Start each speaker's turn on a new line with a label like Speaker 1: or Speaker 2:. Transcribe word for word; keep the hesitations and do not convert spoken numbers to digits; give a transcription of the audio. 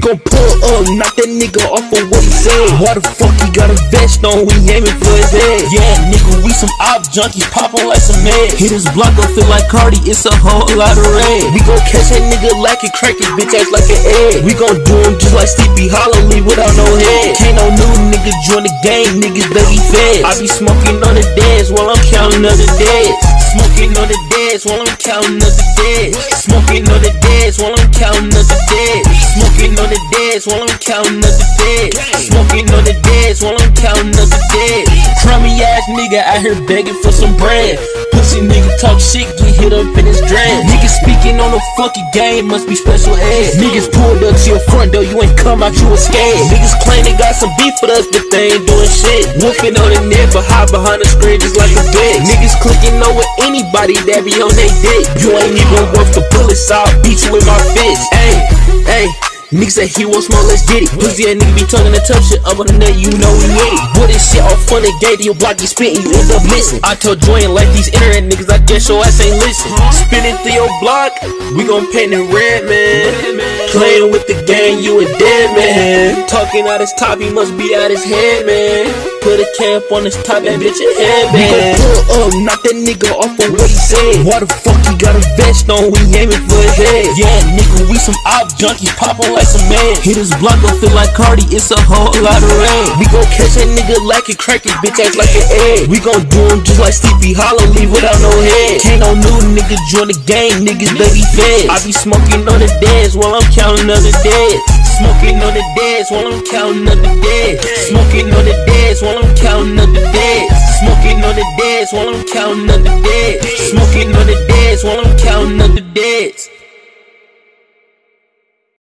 Speaker 1: gon' pull up, knock that nigga off of what he said. Why the fuck he got a vest on? We aiming for his head. Yeah, nigga, we some op junkies, poppin' like some meds. Hit his block, gon' feel like Cardi, it's a whole lot of red. We gon' catch that nigga like it, crack his bitch ass like an egg. We gon' do him just like Sleepy Hollow, leave without no head. Can't no new nigga join the game, niggas baby fed. I be smoking on the dads while I'm counting other dads. Smoking on the dads while I'm counting other dads. Smoking on the dads while I'm counting other dads. Smoking on the dads while I'm counting other dads. Smoking on the dads while I'm counting other dads. Crummy ass nigga out here begging for some bread. Pussy nigga talk shit, get hit up in his dread. Niggas speaking on the fucking game, must be special ed. Niggas pulled up to your front door, you ain't come out, you was scared. Niggas claim they got some beef with us, but they ain't doing shit. Wolfing on the net, but hide behind the screen just like a bitch. Niggas clicking over anybody that be on they dick. You ain't even worth the bullets, I'll beat you with my fist. Ayy, ayy. Niggas say he won't smoke, let's get it. Pussy that nigga be talking that tough shit up on the net, you know he with it. What this shit all fun and gay to your block, you spittin', you end up missing. I told Joy like these internet niggas, I guess your ass ain't listen. Spin it through your block, we gon' paint it red, man. Playing with the gang, you a dead man. Talking out his top, he must be out his head, man. Put a camp on his top, that bitch a head, man. We gon' pull up, knock that nigga off of what he said. Why the fuck he got a vest on, we aiming for his head. Yeah, nigga, we some op junkies, poppin' like some man. Hit his block, gon' feel like Cardi, it's a whole lot of rain. We gon' catch that nigga like it, crack his bitch ass like an egg. We gon' do him just like Sleepy Hollow, leave without no head. Can't no new nigga join the game, niggas baby fed. I be smoking on the dads while I'm counting other dads. Smoking on the dads while I'm counting other dads. Smoking on the dads while I'm counting other dads. Smoking on the dads while I'm counting other dads. Smoking on the dads while I'm counting other dads.